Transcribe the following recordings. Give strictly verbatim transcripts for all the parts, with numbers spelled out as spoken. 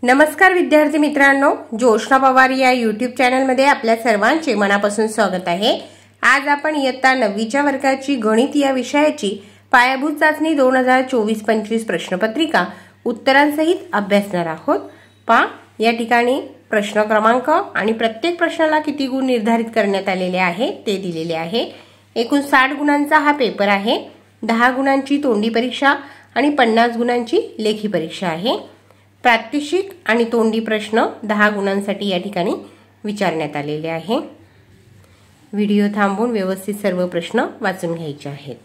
नमस्कार विद्यार्थी मित्रांनो, जोशना पवार या यूट्यूब चॅनलमध्ये आपल्या सर्वांचे मनापासून स्वागत आहे। आज आपण इयत्ता नववीच्या वर्गाची गणित या विषयाची पायाभूत चाचणी दोन हजार चोवीस पंचवीस प्रश्नपत्रिका उत्तरांसहित अभ्यासणार आहोत। पा या ठिकाणी प्रश्न क्रमांक आणि प्रत्येक प्रश्नाला किती गुण निर्धारित करण्यात आलेले आहे ते दिलेले आहे। एकूण साठ गुणांचा हा पेपर आहे। दहा गुणांची तोंडी परीक्षा आणि पन्नास गुणांची लेखी परीक्षा आहे। प्रात्यक्षिक आणि तोंडी प्रश्न दहा गुणांसाठी या ठिकाणी विचारण्यात आलेले आहे। व्हिडिओ थांबवून व्यवस्थित सर्व प्रश्न वाचून घ्यायचे आहेत।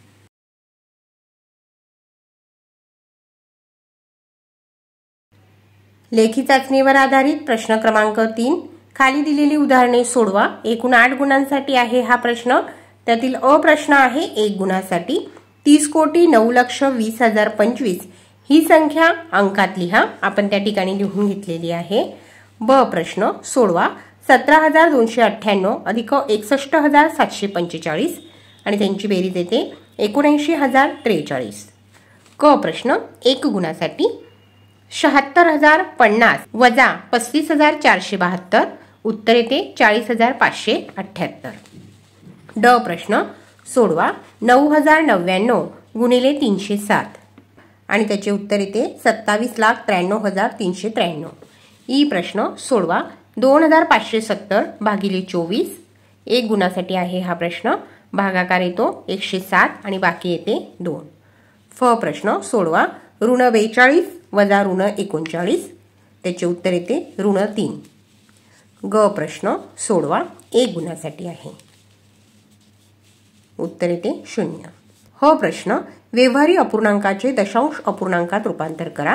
लेखी चाचणीवर आधारित प्रश्न क्रमांक तीन, खाली दिलेली उदाहरणे सोडवा। एकूण आठ गुणांसाठी आहे हा प्रश्न। त्यातील अ प्रश्न आहे एक गुणासाठी। तीस कोटी नऊ लक्ष वीस हजार पंचवीस ही संख्या अंकात लिहा। आपण त्या ठिकाणी लिहून घेतलेली आहे। ब प्रश्न सोडवा। सतरा हजार दोनशे अठ्ठ्याण्णव अधिक एकसष्ट हजार सातशे पंचेचाळीस आणि त्यांची बेरीज येते एकोणऐंशी हजार त्रेचाळीस। क प्रश्न एक गुणासाठी शहात्तर हजार पन्नास वजा पस्तीस हजार चारशे बहात्तर उत्तर येते चाळीस हजार पाचशे अठ्ठ्याहत्तर। ड प्रश्न सोडवा। नऊ हजार नव्याण्णव गुणिले तीनशे सात आणि त्याचे उत्तर येते सत्तावीस लाख त्र्याण्णव हजार तीनशे त्र्याण्णव। ई प्रश्न सोडवा। दोन हजार पाचशे सत्तर भागिले चोवीस एक गुणासाठी आहे हा प्रश्न। भागाकार येतो एकशे सात आणि बाकी येते दोन। फ प्रश्न सोडवा। ऋण बेचाळीस वजा ऋण एकोणचाळीस त्याचे उत्तर येते ऋण तीन। ग प्रश्न सोडवा। एक गुणासाठी आहे, उत्तर येते शून्य। ह प्रश्न व्यवहारी अपूर्णांकाचे दशांश अपूर्णांकात रूपांतर करा।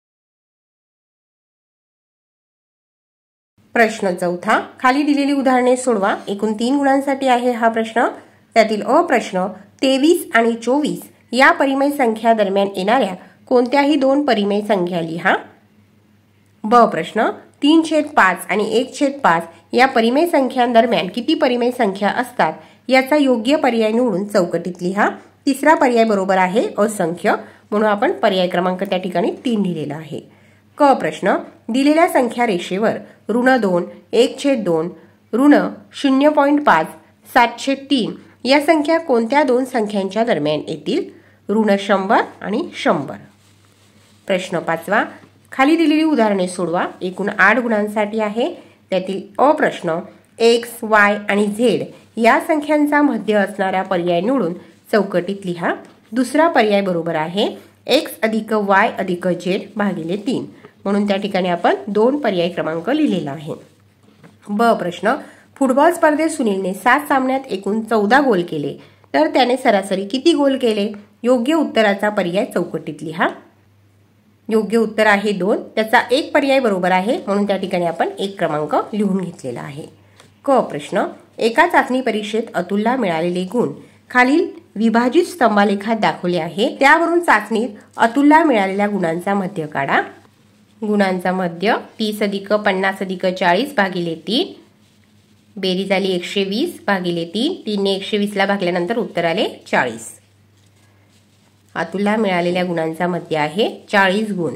प्रश्न चौथा, खाली दिलेली उदाहरणे सोडवा। एकूण तीन गुणांसाठी आहे हा प्रश्न। त्यातील अ प्रश्न तेवीस आणि चोवीस या परिमेय संख्या दरम्यान येणाऱ्या कोणत्याही दोन परिमेय संख्या लिहा। ब प्रश्न तीन छेद पाच आणि एक छेद पाच या परिमेय संख्यांदरम्यान किती परिमेय संख्या असतात याचा योग्य पर्याय निवडून चौकटीत लिहा। तिसरा पर्याय बरोबर आहे असंख्य, म्हणून आपण पर्याय क्रमांक त्या ठिकाणी तीन लिहिलेला आहे। क प्रश्न दिलेल्या संख्या रेषेवर ऋण दोन एक छेद दोन ऋण शून्य पॉईंट पाच सात छेद तीन या संख्या कोणत्या दोन संख्यांच्या दरम्यान येतील? ऋण शंभर आणि शंभर। प्रश्न पाचवा, खाली दिलेली उदाहरणे सोडवा। एकूण आठ गुणांसाठी आहे। त्यातील अ प्रश्न एक्स वाय आणि झेड या संख्यांचा मध्य असणारा पर्याय निवडून चौकटीत लिहा। दुसरा पर्याय बरोबर आहे एक्स अधिक वाय अधिक झेड भागिले तीन, म्हणून त्या ठिकाणी आपण दोन पर्याय क्रमांक लिहिलेला आहे। ब प्रश्न फुटबॉल स्पर्धेत सुनीलने सात सामन्यात एकूण चौदा गोल केले तर त्याने सरासरी किती गोल केले? योग्य उत्तराचा पर्याय चौकटीत लिहा। योग्य उत्तर आहे दोन। त्याचा एक पर्याय बरोबर आहे, म्हणून त्या ठिकाणी आपण एक क्रमांक लिहून घेतलेला आहे। क प्रश्न एका चाचणी परीक्षेत अतुलला मिळालेले गुण खालील विभाजित स्तंभालेखात दाखवले आहे। त्यावरून चाचणीत अतुलला मिळालेल्या गुणांचा मध्य काढा। गुणांचा मध्य तीस अधिक पन्नास अधिक चाळीस भागिले तीन, बेरीज आली एकशे वीस भागिले तीन। तीनने एकशे वीस ला भागल्यानंतर उत्तर आले चाळीस। अतुलला मिळालेल्या गुणांचा मध्य आहे चाळीस गुण।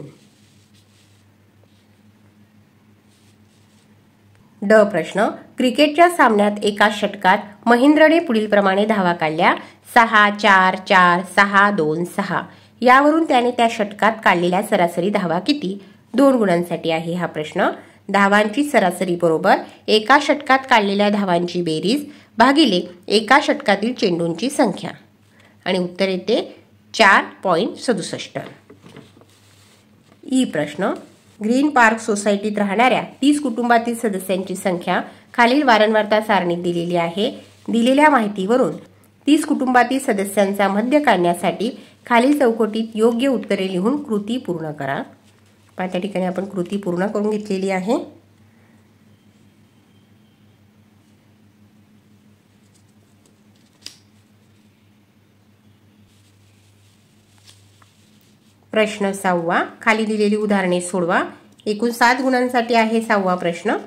ड प्रश्न क्रिकेटच्या सामन्यात एका षटकात महेंद्रने पुढील प्रमाणे धावा काढल्या सहा चार चार सहा दोन सहा। यावरून त्याने त्या षटकात काढलेल्या सरासरी धावा किती? दोन गुणांसाठी आहे हा प्रश्न। धावांची सरासरी बरोबर एका षटकात काढलेल्या धावांची बेरीज भागिले एका षटकातील चेंडूंची संख्या आणि उत्तर येते चार पॉईंट सदुसष्ट। ई प्रश्न ग्रीन पार्क सोसायटीत राहणाऱ्या तीस कुटुंबातील सदस्यांची संख्या खालील वारंवारता सारणीत दिलेली आहे। दिलेल्या माहितीवरून तीस कुटुंबातील सदस्यांचा मध्य काढण्यासाठी खालील चौकटीत योग्य उत्तरे लिहून कृती पूर्ण करा। त्या ठिकाणी आपण कृती पूर्ण करून घेतलेली आहे। प्रश्न सहावा, खाली दिलेली उदाहरणे सोडवा। एकूण सात गुणांसाठी आहे सहावा प्रश्न।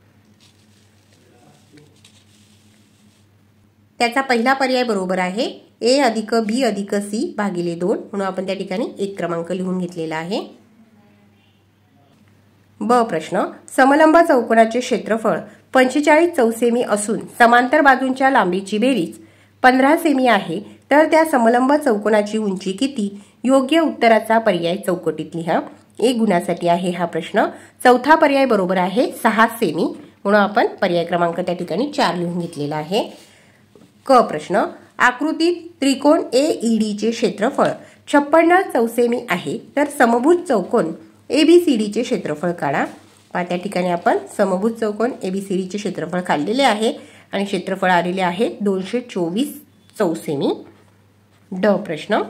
त्याचा पहिला पर्याय बरोबर आहे ए अधिक बी अधिक सी भागिले दोन, म्हणून आपण त्या ठिकाणी एक क्रमांक लिहून घेतलेला आहे। ब प्रश्न समलंब चौकोनाचे क्षेत्रफळ पंचेचाळीस चौसेमी असून समांतर बाजूंच्या लांबीची बेरीज पंधरा सेमी आहे, तर त्या समलंब चौकोनाची उंची किती? योग्य उत्तराचा पर्याय चौकटीत लिहा. एक गुणासाठी आहे हा प्रश्न. चौथा पर्याय बरोबर आहे सहा सेमी, म्हणून आपण पर्याय क्रमांक त्या ठिकाणी चार लिहून घेतलेला आहे. क प्रश्न आकृतीत त्रिकोण ए ई डी चे क्षेत्रफळ छप्पन्न चौसेमी आहे, तर समभुज चौकोन एबीसीडी चे क्षेत्रफळ काढा. त्या ठिकाणी आपण समभुज चौकोन एबीसीडी चे क्षेत्रफळ काढलेले आहे आणि क्षेत्रफळ आलेले आहे दोनशे चोवीस चौसेमी. ड प्रश्न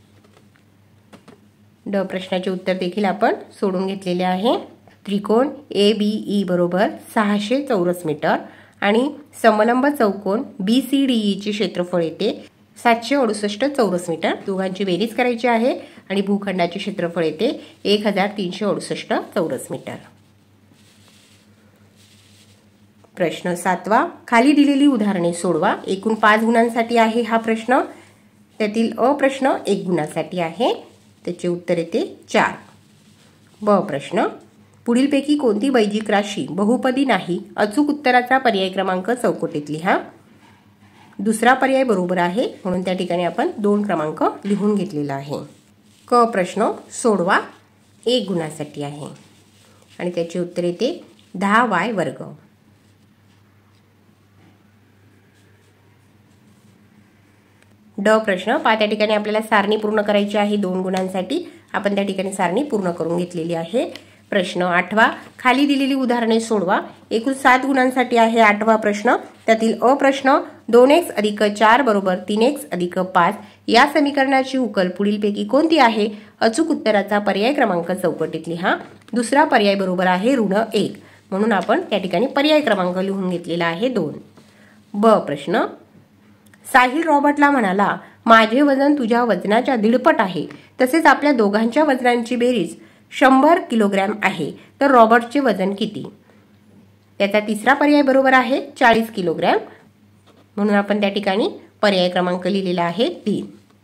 ड प्रश्नाचे उत्तर देखील आपण सोडून घेतलेले आहे. त्रिकोण ए बी ई बरोबर सहाशे चौरस मीटर आणि समलंब चौकोन बी सी डी ई चे क्षेत्रफळ येते सातशे अडुसष्ट चौरस मीटर. दोघांची बेरीज करायची आहे आणि भूखंडाचे क्षेत्रफळ येते एक हजार तीनशे अडुसष्ट चौरस मीटर. प्रश्न सातवा खाली दिलेली उदाहरणे सोडवा. एकूण पाच गुणांसाठी आहे हा प्रश्न. त्यातील अ प्रश्न एक गुणासाठी आहे, त्याचे उत्तर येते चार. ब प्रश्न पुढीलपैकी कोणती बैजिक राशी बहुपदी नाही? अचूक उत्तराचा पर्याय क्रमांक चौकटीत लिहा. दुसरा पर्याय बरोबर आहे, म्हणून त्या ठिकाणी आपण दोन क्रमांक लिहून घेतलेला आहे. क प्रश्न सोडवा एक गुणासाठी आहे आणि त्याचे उत्तर येते दहा वाय वर्ग. ड प्रश्न पहा, त्या ठिकाणी आपल्याला सारणी पूर्ण करायची आहे दोन गुणांसाठी. आपण त्या ठिकाणी सारणी पूर्ण करून घेतलेली आहे. प्रश्न आठवा खाली दिलेली उदाहरणे सोडवा. एकूण सात गुणांसाठी आहे आठवा प्रश्न. त्यातील अ प्रश्न दोन एक्स अधिक चार बरोबर तीन एक्स अधिक पाच या समीकरणाची उकल पुढीलपैकी कोणती आहे? अचूक उत्तराचा पर्याय क्रमांक चौकटीत लिहा. दुसरा पर्याय बरोबर आहे ऋण एक, म्हणून आपण त्या ठिकाणी पर्याय क्रमांक लिहून घेतलेला आहे दोन. ब प्रश्न साहिल रॉबर्टला म्हणाला, माझे वजन तुझ्या वजनाच्या दीडपट आहे, तसेच आपल्या दोघांच्या वजनांची बेरीज शंभर किलोग्रॅम आहे, तर रॉबर्टचे वजन किती? त्याचा तिसरा पर्याय बरोबर आहे चाळीस किलोग्रॅम, म्हणून आपण त्या ठिकाणी पर्याय क्रमांक लिहिलेला आहे तीन.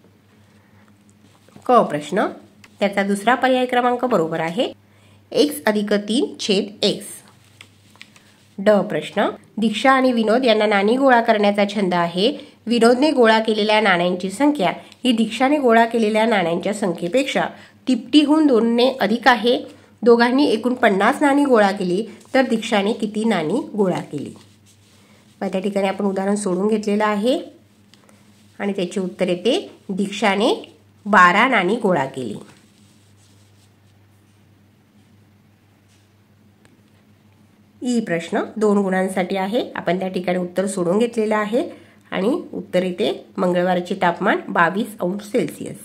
क प्रश्न त्याचा दुसरा पर्याय क्रमांक बरोबर आहे एक्स अधिक तीन छेद एक्स. ड प्रश्न दीक्षा आणि विनोद यांना नाणी गोळा करण्याचा छंद आहे. विनोदने गोळा केलेल्या नाण्यांची संख्या ही दीक्षाने गोळा केलेल्या नाण्यांच्या संख्येपेक्षा तिपटीहून दोनने अधिक आहे. दोघांनी एकूण पन्नास नाणी गोळा केली, तर दीक्षाने किती नाणी गोळा केली? त्या ठिकाणी आपण उदाहरण सोडून घेतलेलं आहे आणि त्याचे उत्तर येते दीक्षाने बारा नाणी गोळा केली. ई प्रश्न दोन गुणांसाठी आहे. आपण त्या ठिकाणी उत्तर सोडून घेतलेलं आहे आणि उत्तर येते मंगळवारचे तापमान बावीस अंश सेल्सिअस.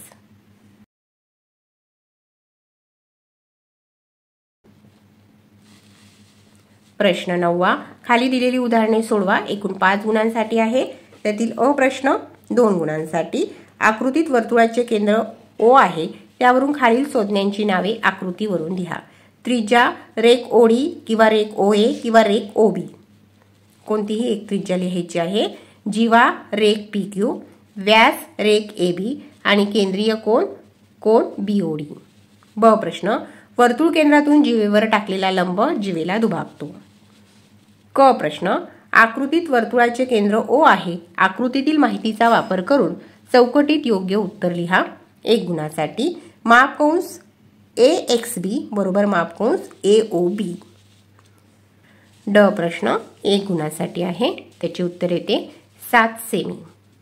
प्रश्न नववा खाली दिलेली उदाहरणे सोडवा. एकूण पाच गुणांसाठी आहे. त्यातील अ प्रश्न दोन गुणांसाठी. आकृतीत वर्तुळाचे केंद्र ओ आहे, त्यावरून खालील संज्ञांची नावे आकृतीवरून लिहा. त्रिज्या रेख ओडी किंवा रेख ओ ए किंवा रेख ओ बी, कोणतीही एक त्रिज्या लिहायची आहे. जीवा रेख पी क्यू, व्यास रेख ए बी आणि केंद्रीय कोन कोन बी ओ डी. ब प्रश्न वर्तुळ केंद्रातून जीवेवर टाकलेला लंब जीवेला दुभागतो. क प्रश्न आकृतीत वर्तुळाचे केंद्र ओ आहे. आकृतीतील माहितीचा वापर करून चौकटीत योग्य उत्तर लिहा. एक गुणासाठी मापकंस ए एक्स बी बरोबर मापकंस ए ओ बी. ड प्रश्न एक गुणासाठी आहे. त्याचे उत्तर येते सात सेमी.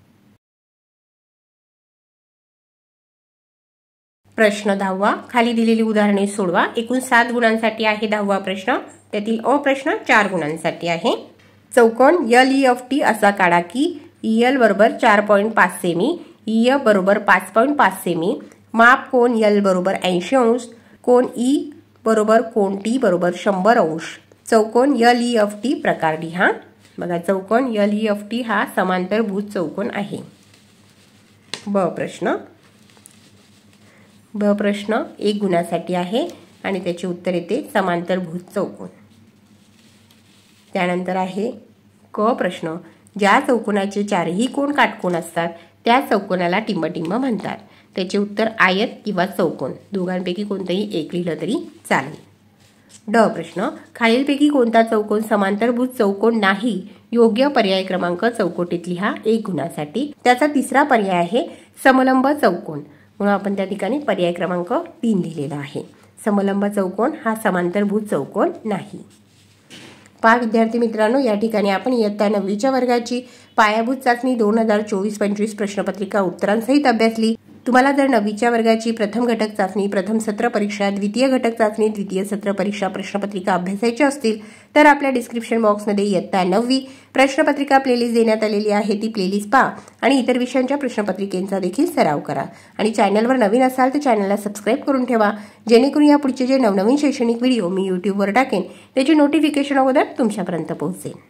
प्रश्न दहावा खाली दिलेली उदाहरणे सोडवा. एकूण सात गुणांसाठी आहे दहावा प्रश्न. त्यातील अ प्रश्न चार गुणांसाठी आहे. चौकोन एल ई एफ टी असा काढा की ई एल बरोबर चार पॉईंट पाच सेमी, ई एफ बरोबर पाच पॉईंट पाच सेमी, माप कोन एल बरोबर ऐंशी अंश, कोन ई बरोबर कोन टी बरोबर शंभर अंश. चौकोन एल ई एफ टी प्रकार लिहा. बघा चौकोन एल ई एफ टी हा समांतरभुज चौकोन आहे. ब प्रश्न ब प्रश्न एक गुणासाठी आहे आणि त्याचे उत्तर येते समांतरभुज चौकोन. त्यानंतर आहे क प्रश्न ज्या चौकोनाचे चारही कोन काटकोन असतात त्या चौकोनाला टिंबटिंब म्हणतात. त्याचे उत्तर आयत किंवा चौकोन दोघांपैकी कोणतेही एक लिहिलं तरी चालेल. ड प्रश्न, खालीलपैकी कोणता चौकोन समांतरभुज चौकोन नाही? योग्य पर्याय क्रमांक चौकटीत लिहा एक गुणासाठी. त्याचा तिसरा पर्याय आहे समलंब चौकोन, म्हणून आपण त्या ठिकाणी पर्याय क्रमांक तीन लिहिलेला आहे. समलंब चौकोन हा समांतरभुज चौकोन नाही. पहा विद्यार्थी मित्रांनो, या ठिकाणी आपण इयत्ता नववीच्या वर्गाची पायाभूत चाचणी दोन हजार चोवीस पंचवीस प्रश्नपत्रिका उत्तरांसहित अभ्यासली. तुम्हाला जर नववीच्या वर्गाची प्रथम घटक चाचणी, प्रथम सत्र परीक्षा, द्वितीय घटक चाचणी, द्वितीय सत्र परीक्षा प्रश्नपत्रिका अभ्यासायच्या असतील तर आपल्या डिस्क्रिप्शन बॉक्समध्ये इयत्ता नववी प्रश्नपत्रिका प्लेलिस्ट देण्यात आलेली आहे. ती प्लेलिस्ट पहा आणि इतर विषयांच्या प्रश्नपत्रिकेचा देखील सराव करा. आणि चॅनलवर नवीन असाल तर चॅनलला सबस्क्राईब करून ठेवा, जेणेकरून या पुढचे जे नवनवीन शैक्षणिक व्हिडिओ मी यूट्यूबवर टाकेन त्याची नोटिफिकेशन अगोदर तुमच्यापर्यंत पोहोचेल.